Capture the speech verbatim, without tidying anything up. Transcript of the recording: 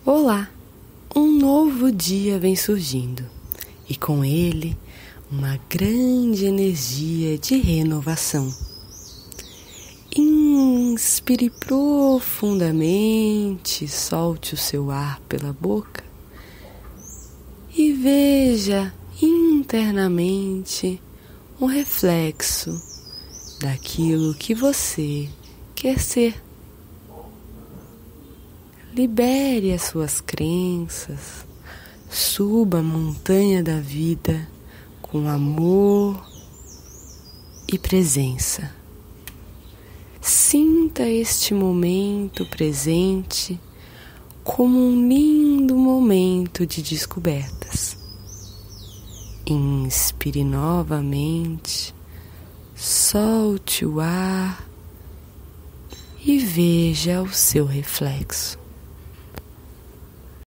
Olá! Um novo dia vem surgindo e com ele uma grande energia de renovação. Inspire profundamente, solte o seu ar pela boca e veja internamente um reflexo daquilo que você quer ser. Libere as suas crenças, suba a montanha da vida com amor e presença. Sinta este momento presente como um lindo momento de descobertas. Inspire novamente, solte o ar e veja o seu reflexo.